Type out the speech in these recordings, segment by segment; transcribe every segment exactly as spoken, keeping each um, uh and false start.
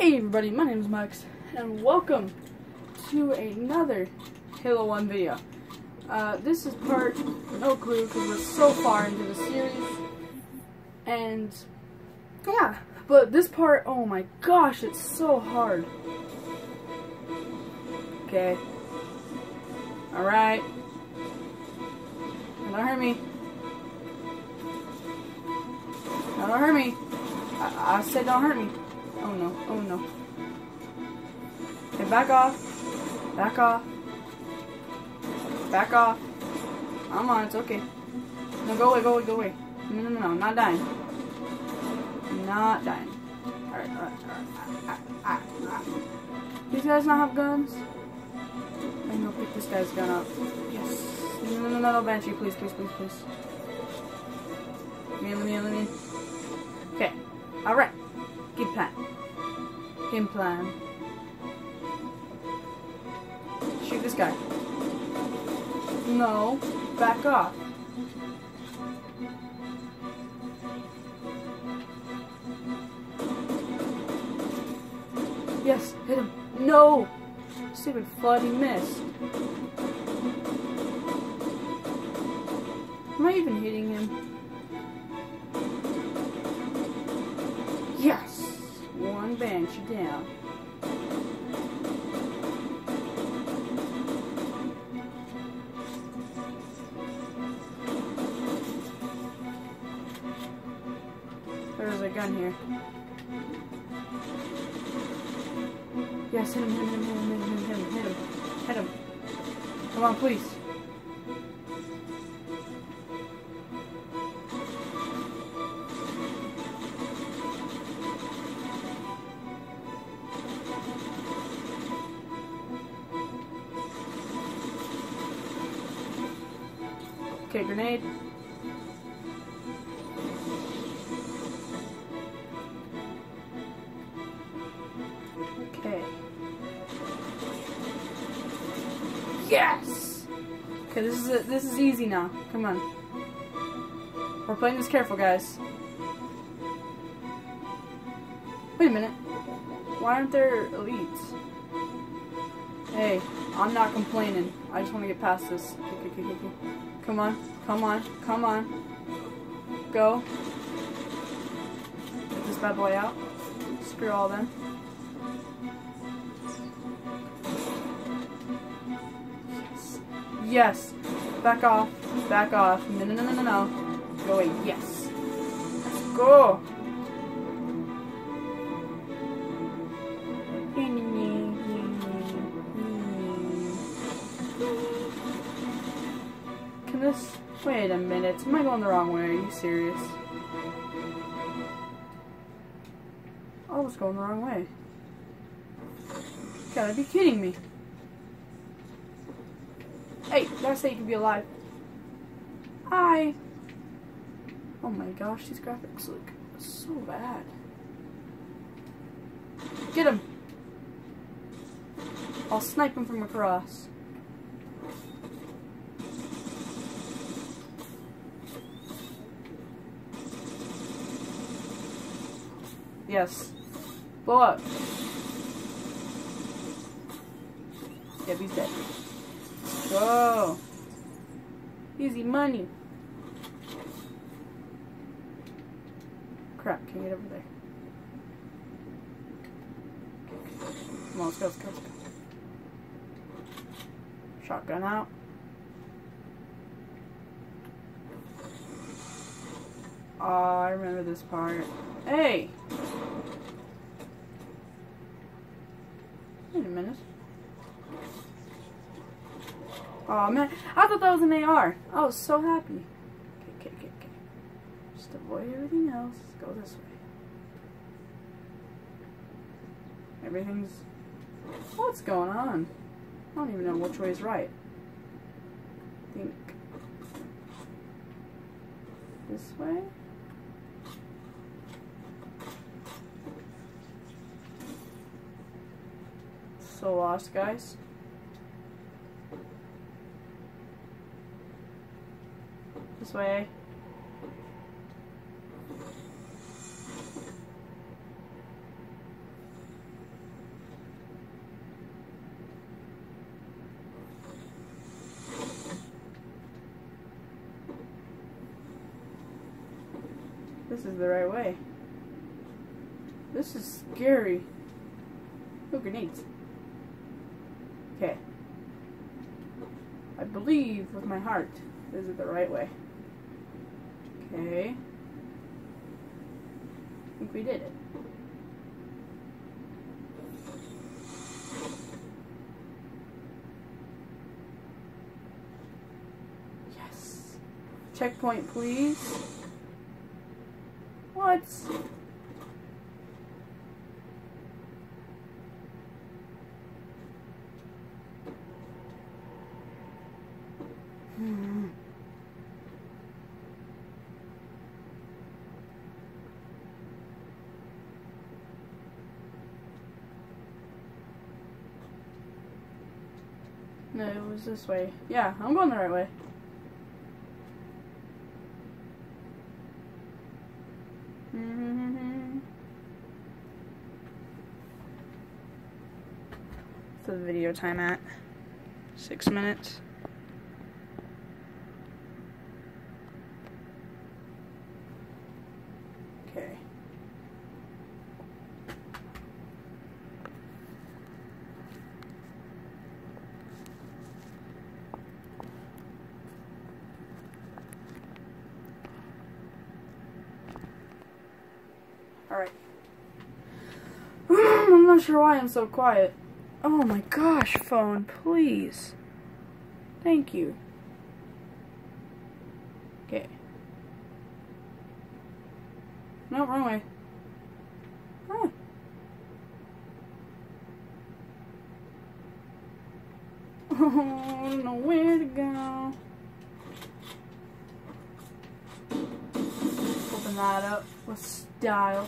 Hey everybody, my name is Max, and welcome to another Halo one video. Uh, this is part, no clue, because we're so far into the series, and yeah, but this part, oh my gosh, it's so hard. Okay, alright, don't hurt me, no, don't hurt me, I, I said don't hurt me. Oh no, oh no. Okay, back off. Back off. Back off. Come on, it's okay. No, go away, go away, go away. No, no, no, no, I'm not dying. I'm not dying. Alright, alright, alright. Ah, ah, ah. These guys not have guns? I'm gonna pick this guy's gun up. Yes. No, no, no, no, no, Banshee, please, please, please, please. Let me, let me, let me. Okay, alright. Game plan. Game plan. Shoot this guy. No. Back off. Yes, hit him. No! Stupid flood, he missed. Am I even hitting him? Yes! One Banshee down. There's a gun here. Yes, hit him, hit him, hit him, hit him, hit him, hit him, hit him. Come on, please. Okay, grenade. Okay. Yes! Okay, this is a, this is easy now. Come on. We're playing this careful, guys. Wait a minute. Why aren't there elites? Hey, I'm not complaining. I just want to get past this. Okay, okay, okay, okay. Come on, come on, come on. Go. Get this bad boy out. Screw all them. Yes. Yes. Back off. Back off. No, no, no, no, no, no. Go away. Yes. Let's go. This? Wait a minute. Am I going the wrong way? Are you serious? I was going the wrong way. You gotta be kidding me. Hey, did I say you can be alive? Hi. Oh my gosh, these graphics look so bad. Get him. I'll snipe him from across. Yes. Blow up. Yep, he's dead. Go. Easy money. Crap, can you get over there? Come on, let's go, let's go, let's go. Shotgun out. Oh, I remember this part. Hey! Wait a minute. Oh man, I thought that was an A R. I was so happy. Okay, okay, okay, okay. Just avoid everything else. Go this way. Everything's... What's going on? I don't even know which way is right. I think... This way? So lost, guys. This way. this is the right way. This is scary. Oh, grenades. Okay. I believe with my heart this is the right way. Okay. I think we did it. Yes. Checkpoint, please. What? Hmm. No, it was this way. Yeah, I'm going the right way. Mm-hmm. What's the video time at? Six minutes. Okay. Alright. I'm not sure why I'm so quiet. Oh my gosh, phone, please. Thank you. Okay. No, wrong way. Huh. Oh, I don't know where to go. Open that up with style.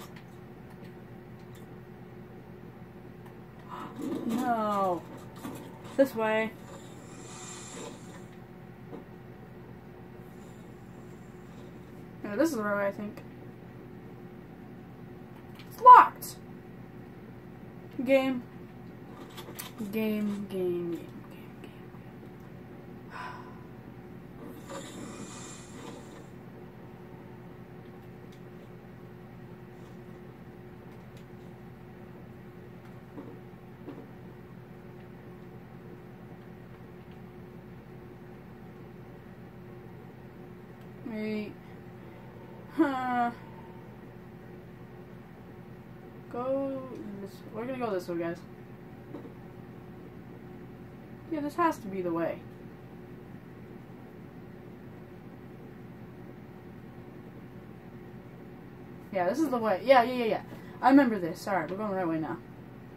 No. This way. No, this is the right way, I think. It's locked. Game. Game, game, game, game, game. Wait. Huh. Go this. We're gonna go this way, guys. Yeah, this has to be the way. Yeah, this is the way. Yeah, yeah, yeah, yeah. I remember this. Alright, we're going the right way now.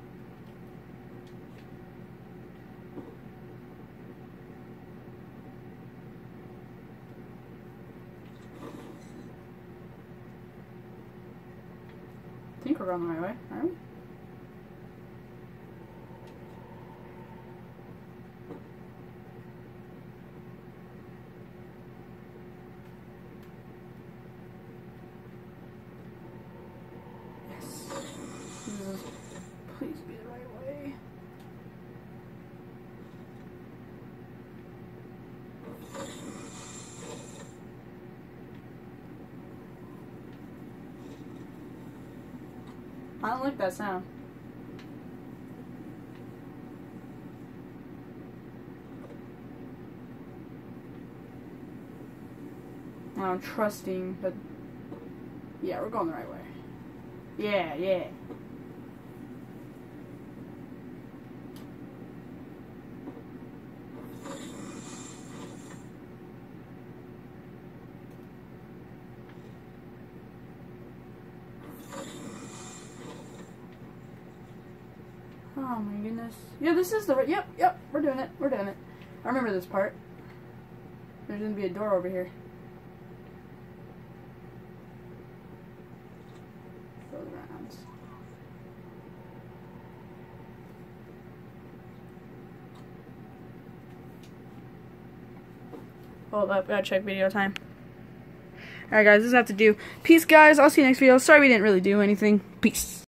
I think we're going the right way, aren't we? Yes. Jesus. Please be the right way. I don't like that sound. I'm trusting, but yeah, we're going the right way. Yeah, yeah. Oh my goodness. Yeah, this is the right. Yep, yep, we're doing it. We're doing it. I remember this part. There's gonna be a door over here. Go around. Hold up, gotta check video time. Alright guys, this is have to do. Peace guys, I'll see you next video. Sorry we didn't really do anything. Peace.